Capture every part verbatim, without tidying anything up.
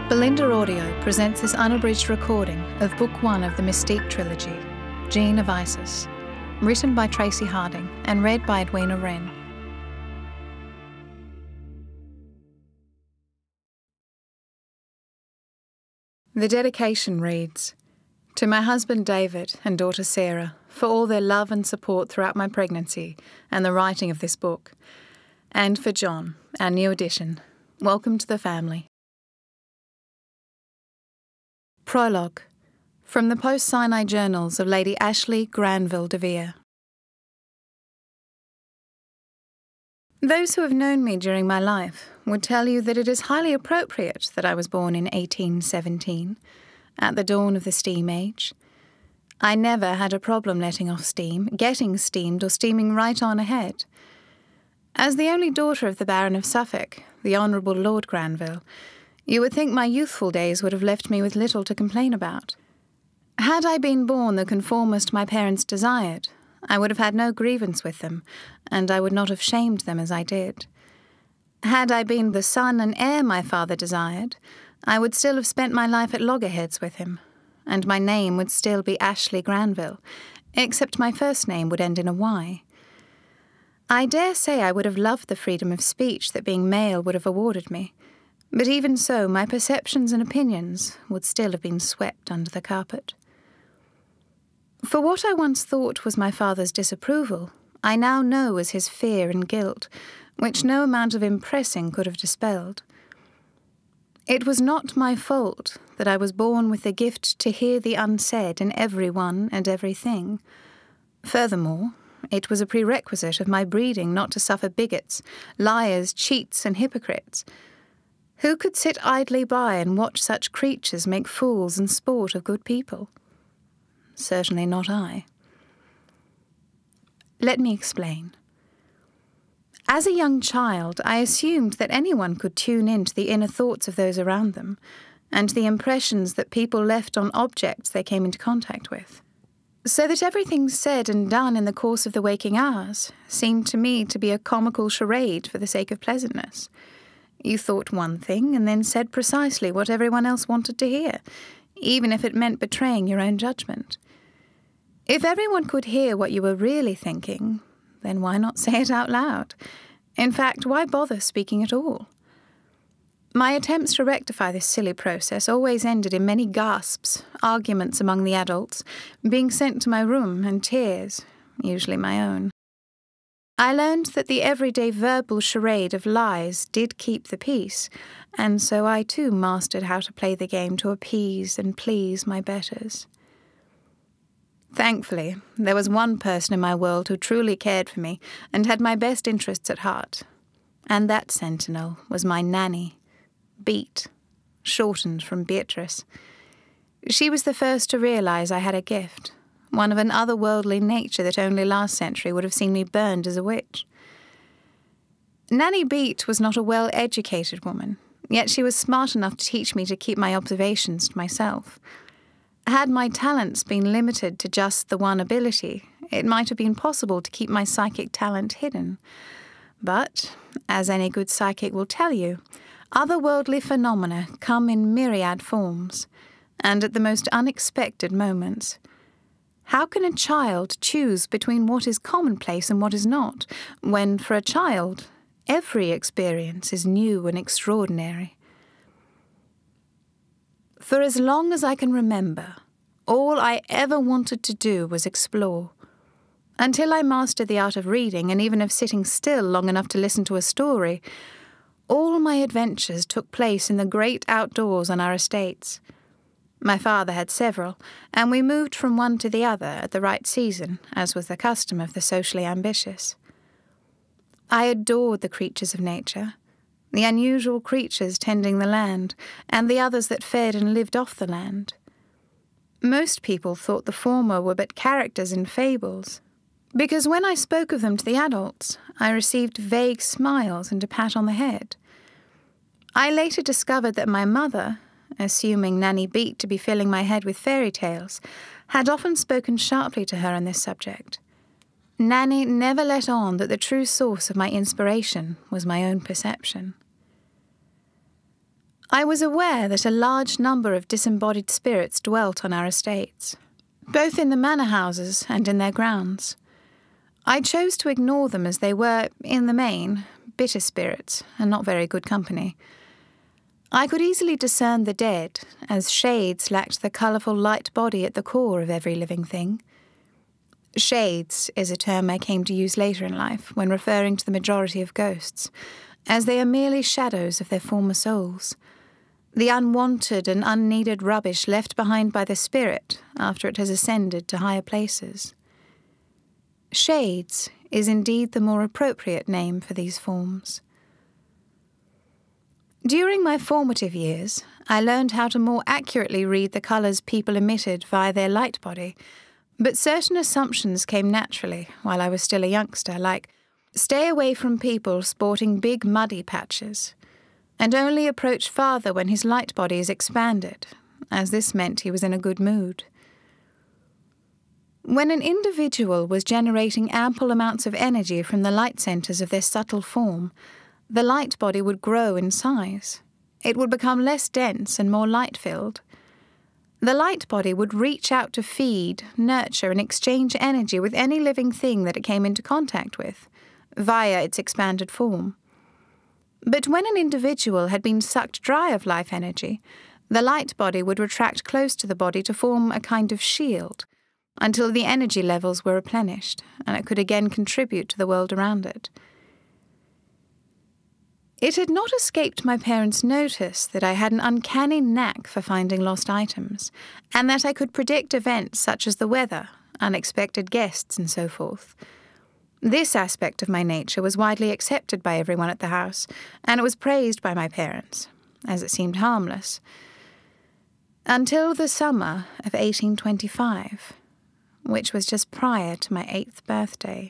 Belinda Audio presents this unabridged recording of Book One of the Mystique Trilogy, Gene of Isis, written by Traci Harding and read by Edwina Wren. The dedication reads, "To my husband David and daughter Sarah, for all their love and support throughout my pregnancy and the writing of this book, and for John, our new addition. Welcome to the family." Prologue. From the post-Sinai journals of Lady Ashlee Granville de Vere. Those who have known me during my life would tell you that it is highly appropriate that I was born in eighteen seventeen, at the dawn of the steam age. I never had a problem letting off steam, getting steamed, or steaming right on ahead. As the only daughter of the Baron of Suffolk, the Honourable Lord Granville, you would think my youthful days would have left me with little to complain about. Had I been born the conformist my parents desired, I would have had no grievance with them, and I would not have shamed them as I did. Had I been the son and heir my father desired, I would still have spent my life at loggerheads with him, and my name would still be Ashlee Granville, except my first name would end in a Y. I dare say I would have loved the freedom of speech that being male would have awarded me, but even so my perceptions and opinions would still have been swept under the carpet. For what I once thought was my father's disapproval, I now know was his fear and guilt, which no amount of impressing could have dispelled. It was not my fault that I was born with the gift to hear the unsaid in every one and everything. Furthermore, it was a prerequisite of my breeding not to suffer bigots, liars, cheats, and hypocrites. Who could sit idly by and watch such creatures make fools and sport of good people? Certainly not I. Let me explain. As a young child, I assumed that anyone could tune into the inner thoughts of those around them, and the impressions that people left on objects they came into contact with. So that everything said and done in the course of the waking hours seemed to me to be a comical charade for the sake of pleasantness. You thought one thing and then said precisely what everyone else wanted to hear, even if it meant betraying your own judgment. If everyone could hear what you were really thinking, then why not say it out loud? In fact, why bother speaking at all? My attempts to rectify this silly process always ended in many gasps, arguments among the adults, being sent to my room, and tears, usually my own. I learned that the everyday verbal charade of lies did keep the peace, and so I too mastered how to play the game to appease and please my betters. Thankfully, there was one person in my world who truly cared for me and had my best interests at heart, and that sentinel was my nanny, Beat, shortened from Beatrice. She was the first to realize I had a gift, one of an otherworldly nature that only last century would have seen me burned as a witch. Nanny Beat was not a well-educated woman, yet she was smart enough to teach me to keep my observations to myself. Had my talents been limited to just the one ability, it might have been possible to keep my psychic talent hidden. But, as any good psychic will tell you, otherworldly phenomena come in myriad forms, and at the most unexpected moments. How can a child choose between what is commonplace and what is not, when, for a child, every experience is new and extraordinary? For as long as I can remember, all I ever wanted to do was explore. Until I mastered the art of reading and even of sitting still long enough to listen to a story, all my adventures took place in the great outdoors on our estates. My father had several, and we moved from one to the other at the right season, as was the custom of the socially ambitious. I adored the creatures of nature, the unusual creatures tending the land, and the others that fed and lived off the land. Most people thought the former were but characters in fables, because when I spoke of them to the adults, I received vague smiles and a pat on the head. I later discovered that my mother, assuming Nanny Beat to be filling my head with fairy tales, had often spoken sharply to her on this subject. Nanny never let on that the true source of my inspiration was my own perception. I was aware that a large number of disembodied spirits dwelt on our estates, both in the manor houses and in their grounds. I chose to ignore them as they were, in the main, bitter spirits and not very good company. I could easily discern the dead, as shades lacked the colourful light body at the core of every living thing. Shades is a term I came to use later in life when referring to the majority of ghosts, as they are merely shadows of their former souls, the unwanted and unneeded rubbish left behind by the spirit after it has ascended to higher places. Shades is indeed the more appropriate name for these forms. During my formative years, I learned how to more accurately read the colours people emitted via their light body, but certain assumptions came naturally while I was still a youngster, like stay away from people sporting big muddy patches, and only approach father when his light body is expanded, as this meant he was in a good mood. When an individual was generating ample amounts of energy from the light centres of their subtle form, the light body would grow in size. It would become less dense and more light-filled. The light body would reach out to feed, nurture, and exchange energy with any living thing that it came into contact with, via its expanded form. But when an individual had been sucked dry of life energy, the light body would retract close to the body to form a kind of shield, until the energy levels were replenished, and it could again contribute to the world around it. It had not escaped my parents' notice that I had an uncanny knack for finding lost items, and that I could predict events such as the weather, unexpected guests, and so forth. This aspect of my nature was widely accepted by everyone at the house, and it was praised by my parents, as it seemed harmless. Until the summer of eighteen twenty-five, which was just prior to my eighth birthday.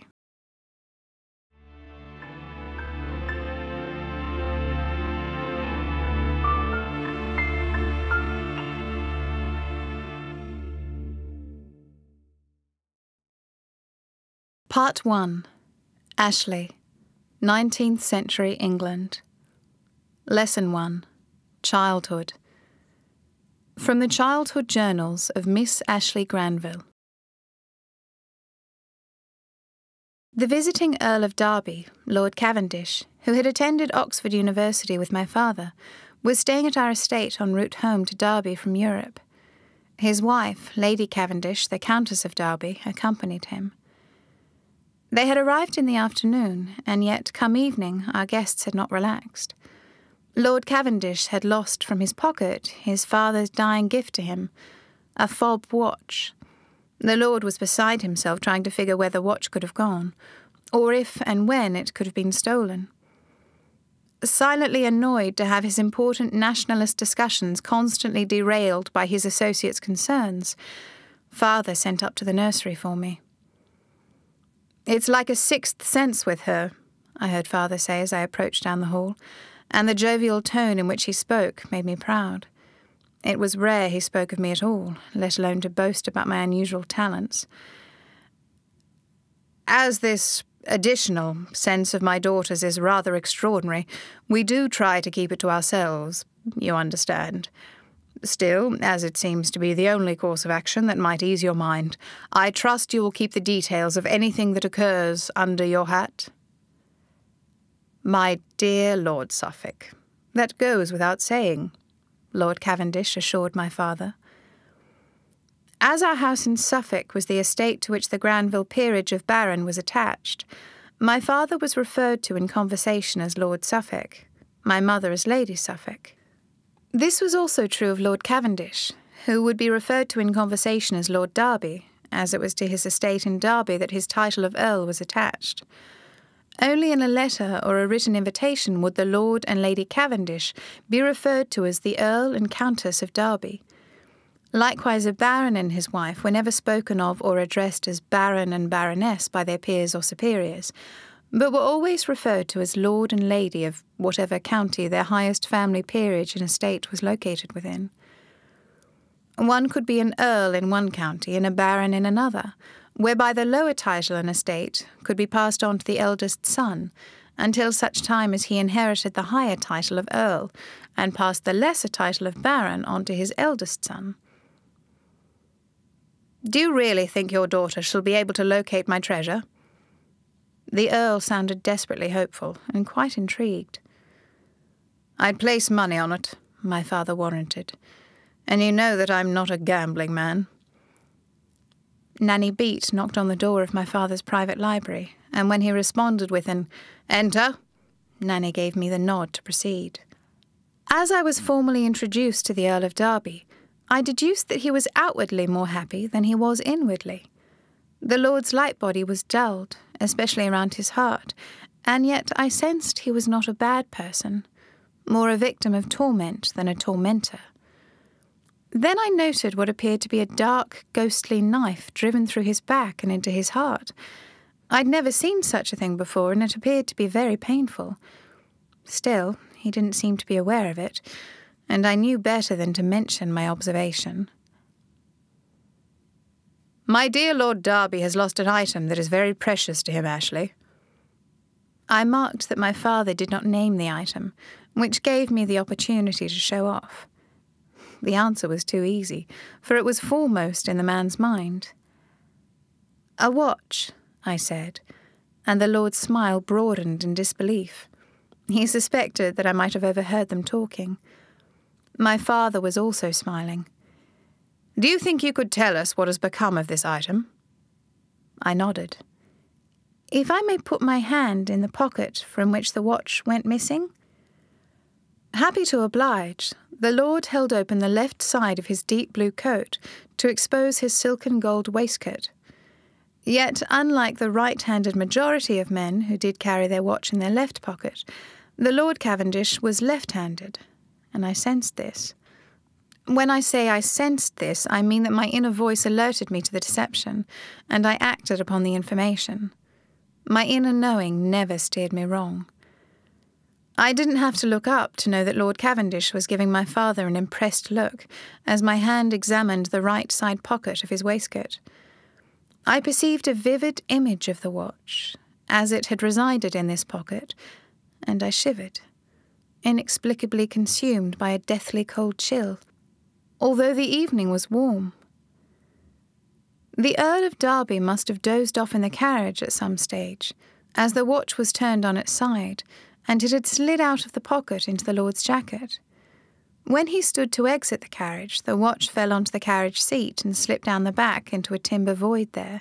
Part one. Ashlee, nineteenth century England. Lesson one. Childhood. From the Childhood Journals of Miss Ashlee Granville. The visiting Earl of Derby, Lord Cavendish, who had attended Oxford University with my father, was staying at our estate en route home to Derby from Europe. His wife, Lady Cavendish, the Countess of Derby, accompanied him. They had arrived in the afternoon, and yet, come evening, our guests had not relaxed. Lord Cavendish had lost from his pocket his father's dying gift to him, a fob watch. The lord was beside himself trying to figure where the watch could have gone, or if and when it could have been stolen. Silently annoyed to have his important nationalist discussions constantly derailed by his associates' concerns, father sent up to the nursery for me. "It's like a sixth sense with her," I heard father say as I approached down the hall, and the jovial tone in which he spoke made me proud. It was rare he spoke of me at all, let alone to boast about my unusual talents. "As this additional sense of my daughter's is rather extraordinary, we do try to keep it to ourselves, you understand. Still, as it seems to be the only course of action that might ease your mind, I trust you will keep the details of anything that occurs under your hat." "My dear Lord Suffolk, that goes without saying," Lord Cavendish assured my father. As our house in Suffolk was the estate to which the Granville peerage of Baron was attached, my father was referred to in conversation as Lord Suffolk, my mother as Lady Suffolk. This was also true of Lord Cavendish, who would be referred to in conversation as Lord Derby, as it was to his estate in Derby that his title of Earl was attached. Only in a letter or a written invitation would the Lord and Lady Cavendish be referred to as the Earl and Countess of Derby. Likewise, a baron and his wife were never spoken of or addressed as Baron and Baroness by their peers or superiors, but were always referred to as Lord and Lady of whatever county their highest family peerage and estate was located within. One could be an earl in one county and a baron in another, whereby the lower title and estate could be passed on to the eldest son, until such time as he inherited the higher title of Earl and passed the lesser title of Baron on to his eldest son. Do you really think your daughter shall be able to locate my treasure? The Earl sounded desperately hopeful and quite intrigued. I'd place money on it, my father warranted, and you know that I'm not a gambling man. Nanny Beat knocked on the door of my father's private library, and when he responded with an "Enter," Nanny gave me the nod to proceed. As I was formally introduced to the Earl of Derby, I deduced that he was outwardly more happy than he was inwardly. The Lord's light body was dulled, especially around his heart, and yet I sensed he was not a bad person, more a victim of torment than a tormentor. Then I noted what appeared to be a dark, ghostly knife driven through his back and into his heart. I'd never seen such a thing before, and it appeared to be very painful. Still, he didn't seem to be aware of it, and I knew better than to mention my observation. My dear Lord Derby has lost an item that is very precious to him, Ashlee. I marked that my father did not name the item, which gave me the opportunity to show off. The answer was too easy, for it was foremost in the man's mind. A watch, I said, and the Lord's smile broadened in disbelief. He suspected that I might have overheard them talking. My father was also smiling. Do you think you could tell us what has become of this item? I nodded. If I may put my hand in the pocket from which the watch went missing? Happy to oblige, the Lord held open the left side of his deep blue coat to expose his silken gold waistcoat. Yet, unlike the right-handed majority of men who did carry their watch in their left pocket, the Lord Cavendish was left-handed, and I sensed this. When I say I sensed this, I mean that my inner voice alerted me to the deception, and I acted upon the information. My inner knowing never steered me wrong. I didn't have to look up to know that Lord Cavendish was giving my father an impressed look as my hand examined the right side pocket of his waistcoat. I perceived a vivid image of the watch, as it had resided in this pocket, and I shivered, inexplicably consumed by a deathly cold chill, although the evening was warm. The Earl of Derby must have dozed off in the carriage at some stage, as the watch was turned on its side, and it had slid out of the pocket into the Lord's jacket. When he stood to exit the carriage, the watch fell onto the carriage seat and slipped down the back into a timber void there.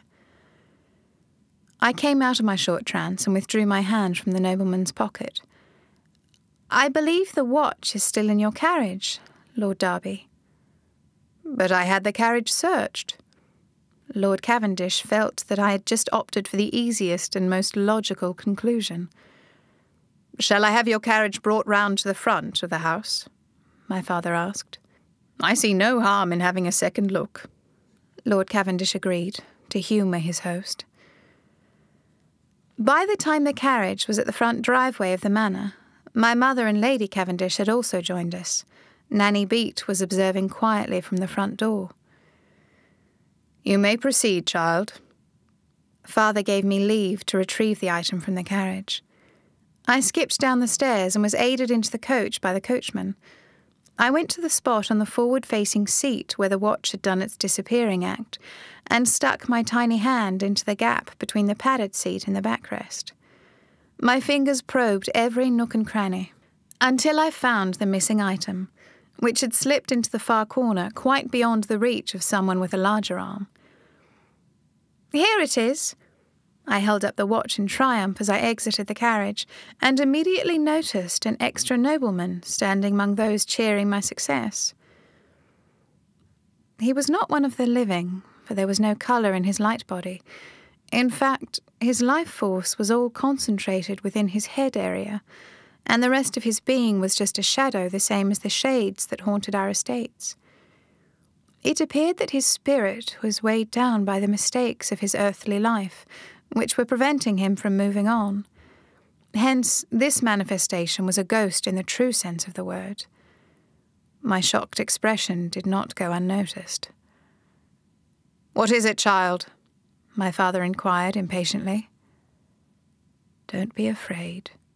I came out of my short trance and withdrew my hand from the nobleman's pocket. I believe the watch is still in your carriage, Lord Derby. But I had the carriage searched. Lord Cavendish felt that I had just opted for the easiest and most logical conclusion. Shall I have your carriage brought round to the front of the house? My father asked. I see no harm in having a second look. Lord Cavendish agreed, to humour his host. By the time the carriage was at the front driveway of the manor, my mother and Lady Cavendish had also joined us. Nanny Beat was observing quietly from the front door. You may proceed, child. Father gave me leave to retrieve the item from the carriage. I skipped down the stairs and was aided into the coach by the coachman. I went to the spot on the forward-facing seat where the watch had done its disappearing act, and stuck my tiny hand into the gap between the padded seat and the backrest. My fingers probed every nook and cranny, until I found the missing item, which had slipped into the far corner quite beyond the reach of someone with a larger arm. Here it is! I held up the watch in triumph as I exited the carriage, and immediately noticed an extra nobleman standing among those cheering my success. He was not one of the living, for there was no colour in his light body. In fact, his life force was all concentrated within his head area, and the rest of his being was just a shadow the same as the shades that haunted our estates. It appeared that his spirit was weighed down by the mistakes of his earthly life, which were preventing him from moving on. Hence, this manifestation was a ghost in the true sense of the word. My shocked expression did not go unnoticed. "What is it, child?" my father inquired impatiently. "Don't be afraid,"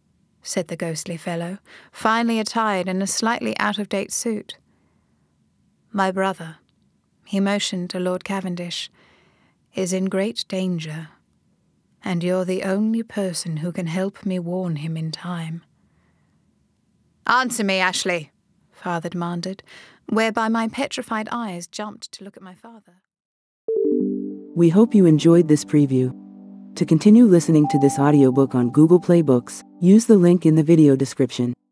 said the ghostly fellow, finely attired in a slightly out-of-date suit. "My brother," he motioned to Lord Cavendish, "is in great danger, and you're the only person who can help me warn him in time." "Answer me, Ashlee," father demanded, whereby my petrified eyes jumped to look at my father. We hope you enjoyed this preview. To continue listening to this audiobook on Google Play Books, use the link in the video description.